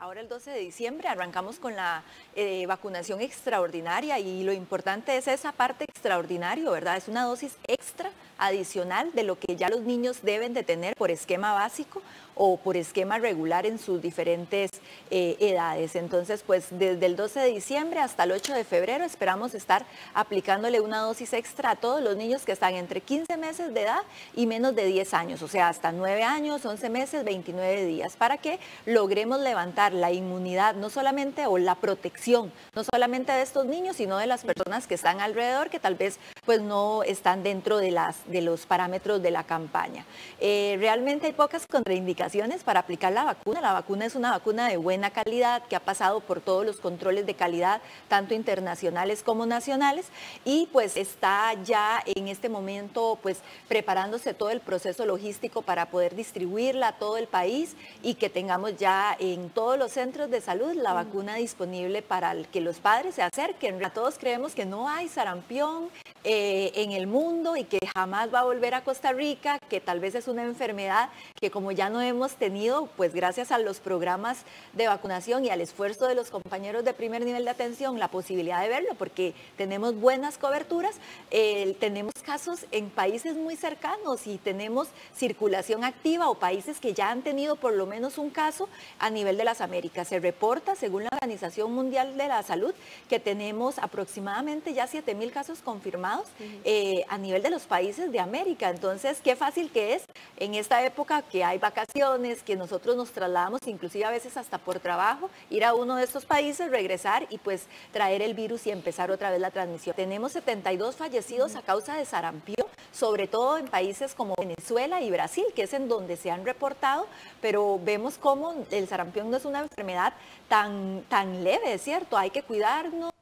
ahora el 12 de diciembre arrancamos con la vacunación extraordinaria y lo importante es esa parte extraordinaria, ¿verdad? Es una dosis extra adicional de lo que ya los niños deben de tener por esquema básico o por esquema regular en sus diferentes edades. Entonces, pues desde el 12 de diciembre hasta el 8 de febrero esperamos estar aplicándole una dosis extra a todos los niños que están entre 15 meses de edad y menos de 10 años, o sea, hasta 9 años, 11 meses, 29 días, para que logremos levantar la inmunidad, no solamente, o la protección, no solamente de estos niños, sino de las personas que están alrededor, que tal vez pues no están dentro de los parámetros de la campaña. Realmente hay pocas contraindicaciones para aplicar la vacuna. La vacuna es una vacuna de buena calidad que ha pasado por todos los controles de calidad, tanto internacionales como nacionales, y pues está ya en este momento pues preparándose todo el proceso logístico para poder distribuirla a todo el país y que tengamos ya en todos los centros de salud la vacuna disponible para que los padres se acerquen. Todos creemos que no hay sarampión en el mundo y que jamás va a volver a Costa Rica, que tal vez es una enfermedad que como ya no hemos tenido, pues gracias a los programas de vacunación y al esfuerzo de los compañeros de primer nivel de atención, la posibilidad de verlo, porque tenemos buenas coberturas, tenemos casos en países muy cercanos y tenemos circulación activa o países que ya han tenido por lo menos un caso a nivel de las Américas. Se reporta, según la Organización Mundial de la Salud, que tenemos aproximadamente ya 7,000 casos confirmados a nivel de los países de América. Entonces, qué fácil que es en esta época que hay vacaciones, que nosotros nos trasladamos inclusive a veces hasta por trabajo, ir a uno de estos países, regresar y pues traer el virus y empezar otra vez la transmisión. Tenemos 72 fallecidos a causa de sarampión, sobre todo en países como Venezuela y Brasil, que es en donde se han reportado, pero vemos cómo el sarampión no es una enfermedad tan leve, ¿es cierto? Hay que cuidarnos,